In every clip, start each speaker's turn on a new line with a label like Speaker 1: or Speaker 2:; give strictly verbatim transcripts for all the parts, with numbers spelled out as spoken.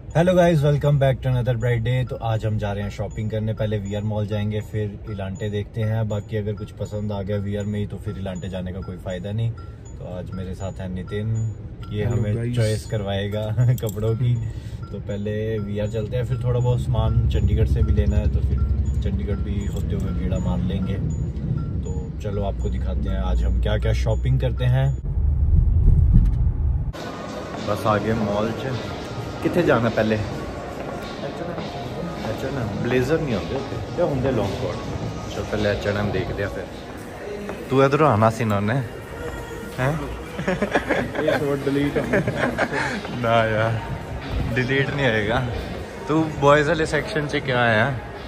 Speaker 1: Hello guys, welcome back to another bright day. तो आज हम जा रहे हैं शॉपिंग करने। पहले वीआर मॉल जाएंगे, फिर इलांटे देखते हैं। बाकी अगर कुछ पसंद आ गया वीआर में ही तो फिर इलांटे जाने का कोई फ़ायदा नहीं। तो आज मेरे साथ है नितिन, ये
Speaker 2: Hello
Speaker 1: हमें चॉइस करवाएगा कपड़ों की। तो पहले वीआर चलते हैं, फिर थोड़ा बहुत सामान चंडीगढ़ से भी लेना है, तो फिर चंडीगढ़ भी होते हुए गेड़ा मार लेंगे। तो चलो आपको दिखाते हैं आज हम क्या क्या शॉपिंग करते हैं। बस आगे मॉल च कितने जाना पहले? एच एन एम ब्लेजर नहीं होंगे क्या होंगे? Long coat. चलो पहले एच एन एम देखते हैं। फिर तू इधर आना सी इन्होंने हैं
Speaker 2: डिलीट
Speaker 1: ना यार, डिलीट नहीं होएगा। तू बॉयज वाले सेक्शन से क्या आया?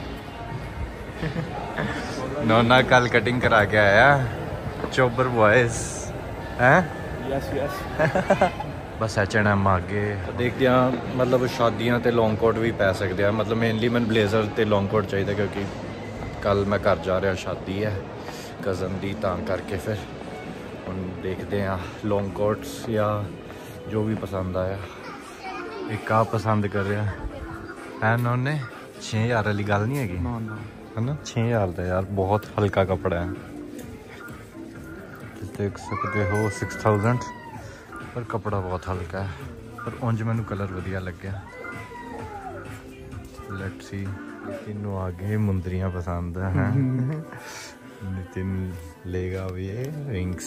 Speaker 1: नोना कल कटिंग करा के आया चोबर बॉयज हैं।
Speaker 2: यस यस
Speaker 1: बस एच एन एम आगे देखते हैं। मतलब शादियां ते लॉन्ग कोट भी पै सकते हैं। मतलब मेनली मैं ब्लेजर ते लॉन्ग कोट चाहिए क्योंकि कल मैं घर जा रहा, शादी है कज़न दी, तां करके फिर हम देखते हैं लॉन्ग कोट्स या जो भी पसंद आया। एक आप पसंद कर रहा है उन्होंने छे हज़ार वाली गल नहीं हैगी है ना? छे हज़ार का यार बहुत हल्का कपड़ा है। देख सकते हो सिक्स थाउजेंड पर कपड़ा बहुत हल्का है। पर उंज मैनू कलर वधिया लग्या। लेट्स सी नितिन आगे मुंदरियां पसंद हैं। नितिन लेगा भी ये रिंग्स।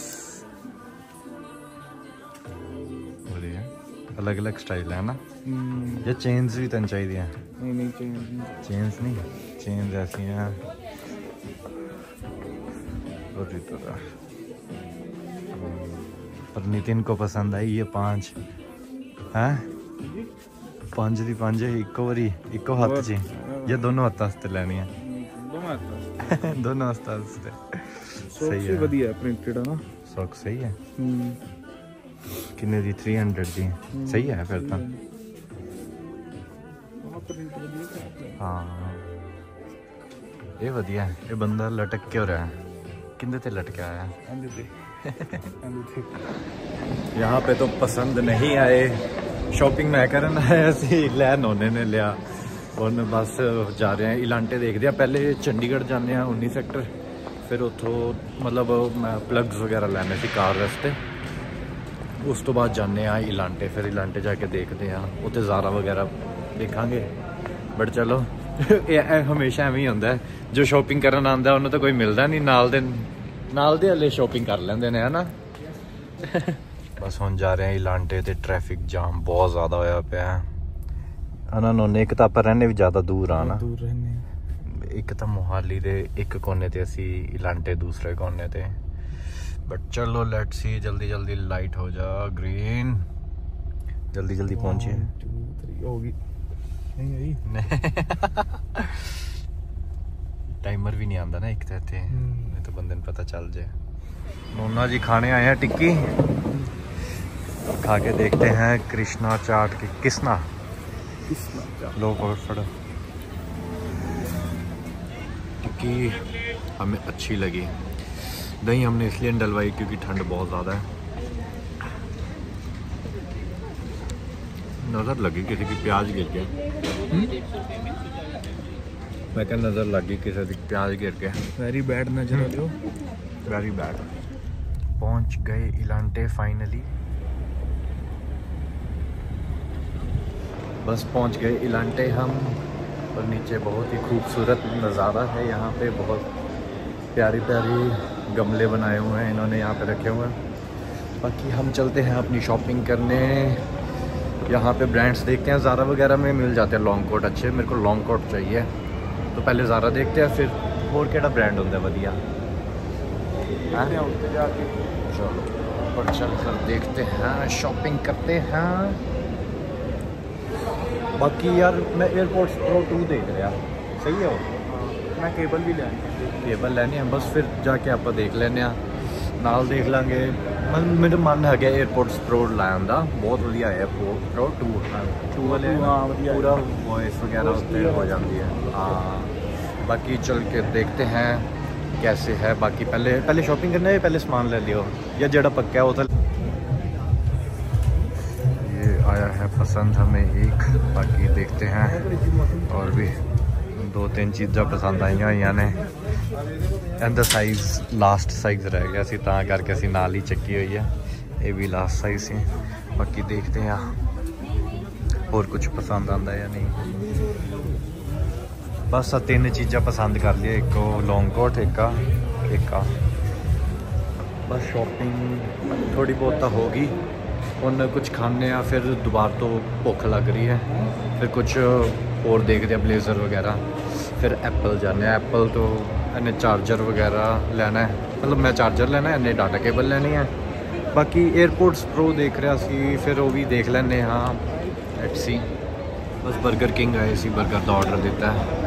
Speaker 1: अलग अलग स्टाइल है ना? ये चेन्स भी तन चाहिए?
Speaker 2: नहीं नहीं चेंज
Speaker 1: चेन्स नहीं, चेन्स ऐसी हैं और तरह। पर नितिन को पसंद आई ये पांच हैं। पांच दी पांच इको बारी इको हाथ च ये दोनों हाथ वास्ते लैनी है। दोनों हाथ वास्ते सही है।
Speaker 2: बढ़िया प्रिंटेड है ना?
Speaker 1: सॉक्स सही है। किन्ने दी? थ्री हंड्रेड दी। सही है फिर तो। हाँ ये वधिया है। ये बंदा लटक के हो रहा है, किंदे ते लटके आया? यहाँ पे तो पसंद नहीं आए। शॉपिंग मैं करना है सी लै नोने ने लिया और बस जा रहे हैं इलांटे देखते हैं। पहले चंडीगढ़ जाने हैं उन्नीस सैक्टर, फिर उतों मतलब मैं प्लग्स वगैरह लैने सी कार वास्ते। उस तो बाद जाने हैं इलांटे, फिर इलांटे जाके देखते हैं उत्ते ज़ारा वगैरह देखांगे। बट चलो हमेशा एवं ही होंदा है, जो शॉपिंग करन आंदा उन्हें तो कोई मिलता नहीं नाल दे नाल दे हले शॉपिंग कर लेंदे ने है ना। बस हुण जा रहे हैं इलांटे ते ट्रैफिक जाम बहुत ज़्यादा होया पिया है। उन्होंने एक तो आप रहने भी ज़्यादा दूर आ ना,
Speaker 2: दूर रहने
Speaker 1: एक तो मोहाली दे एक कोने ते असी इलांटे दूसरे कोने ते। बट चलो लेट्स सी, जल्दी जल्दी लाइट हो जा ग्रीन, जल्दी जल्दी पहुंचे।
Speaker 2: होगी नहीं
Speaker 1: टाइमर भी नहीं आंदा ना एक तो इत्थे, नहीं तो बंदे पता चल जाए। नोना जी खाने आए हैं टिक्की, खा के देखते हैं कृष्णा चाट की। किसना लो फटो। टिक्की हमें अच्छी लगी। दही हमने इसलिए डलवाई क्योंकि ठंड बहुत ज़्यादा है। नज़र लगी किसी की प्याज गिर गया। मैं क्या नज़र लगी किसी की प्याज गिर गया।
Speaker 2: वेरी बैड नजर आ रही हो,
Speaker 1: वेरी बैड। पहुंच गए इलांटे फाइनली। बस पहुंच गए इलांटे हम। और नीचे बहुत ही खूबसूरत नज़ारा है। यहाँ पे बहुत प्यारी प्यारी गमले बनाए हुए हैं इन्होंने यहाँ पे रखे हुए हैं। बाकी हम चलते हैं अपनी शॉपिंग करने। यहाँ पे ब्रांड्स देखते हैं, ज़ारा वगैरह में मिल जाते हैं लॉन्ग कोट अच्छे। मेरे को लॉन्ग कोट चाहिए तो पहले ज़ारा देखते हैं, फिर और केड़ा ब्रांड होता है वधिया। चलो और चल कर देखते हैं, शॉपिंग करते हैं। बाकी यार मैं एयरपोर्ट्स प्रो टू देख रहा, सही है वो।
Speaker 2: मैं केबल भी लेनी
Speaker 1: केबल लेनी है, बस फिर जाके आप देख लेने नाल देख लेंगे। मन मेरा मन है एयरपोर्ट्स प्रो लैन का, बहुत वधिया है प्रो टू टू वाले पूरा वॉइस वगैरह उससे हो जाती है। हाँ बाकी चल के देखते हैं कैसे है। बाकी पहले पहले शॉपिंग करने है, पहले सामान ले लियो या जेड़ा पक्का है वो तो। ये आया है पसंद हमें एक, बाकी देखते हैं और भी दो तीन चीज़ा पसंद आई हुई ने एंड साइज लास्ट साइज रह गया सी तां करके असी नाल ही चक्की हुई है ये भी लास्ट साइज सी बाकी देखते हैं और कुछ पसंद आता या नहीं बस आ तीन चीज़ा पसंद कर लिया एक लॉन्ग कोट एक एक बस शॉपिंग थोड़ी बहुत तो होगी उन कुछ खाने आ फिर दोबारा तो भुख लग रही है फिर कुछ और देखते हैं ब्लेजर वगैरह फिर एप्पल जाने एप्पल तो इन्हें चार्जर वगैरह लेना है मतलब मैं चार्जर लेना है इन्हें डाटा केबल लेनी है बाकी एयरपोर्ट्स प्रो देख रहा सी फिर वो भी देख लेने हाँ लेट्स सी बस बर्गर किंग आए सी बर्गर का ऑर्डर देता है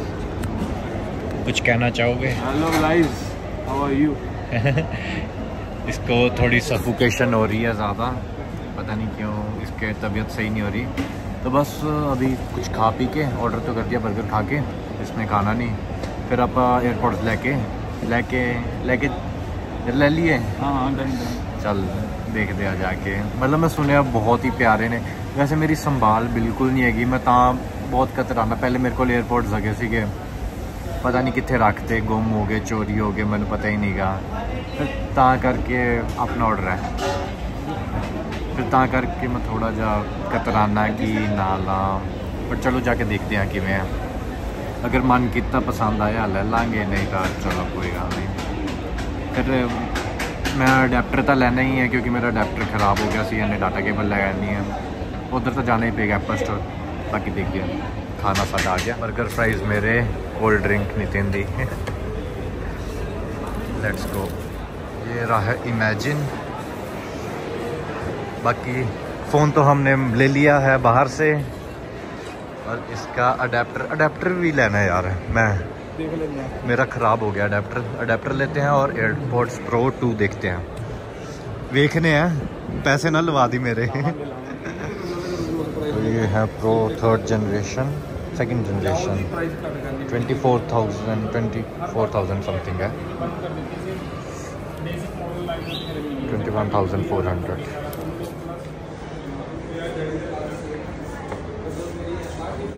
Speaker 1: कुछ कहना चाहोगे
Speaker 2: hello guys how are you
Speaker 1: इसको थोड़ी सफोकेशन हो रही है ज़्यादा पता नहीं क्यों इसके तबीयत सही नहीं हो रही तो बस अभी कुछ खा पी के ऑर्डर तो कर दिया बर्गर खा के इसने खाना नहीं फिर आप एयरपोर्ट लेके लेके लेके ले लिए
Speaker 2: हाँ हाँ डन डन
Speaker 1: चल देखते आ जाके मतलब मैं सुने बहुत ही प्यारे ने वैसे मेरी संभाल बिल्कुल नहीं हैगी मैं तां बहुत कतराना पहले मेरे को एयरपोर्ट जगह सीगे पता नहीं कितने रखते गुम हो गए चोरी हो गए मैंने पता ही नहीं गा फिर तां करके अपना ऑर्डर है फिर तां करके मैं थोड़ा जा कतराना कि नाला पर चलो जाके देखते हैं कि मैं अगर मन कितना पसंद आया ले लाँगे नहीं तो चलो कोई गल नहीं फिर मैं अडेप्टर तो लेना ही है क्योंकि मेरा अडेप्टर ख़राब हो गया सी इन्हें डाटा केबल लगानी है उधर तो जाना ही पेगा एप्पल स्टोर बाकी देखिए खाना साढ़ा आ गया बर्गर फ्राइज मेरे कोल्ड ड्रिंक नितिन दी लेट्स गो ये रहा है इमेजिन बाकी फ़ोन तो हमने ले लिया है बाहर से और इसका अडेप्टर अडेप्टर भी लेना है यार मैं
Speaker 2: देख लेंगे
Speaker 1: मेरा ख़राब हो गया अडेप्टर अडेप्टर लेते हैं और एयरपोर्ट्स प्रो टू देखते हैं देखने हैं पैसे ना लवा दी मेरे तो ये है pro third generation second generation twenty four thousand twenty four thousand something है twenty one thousand four hundred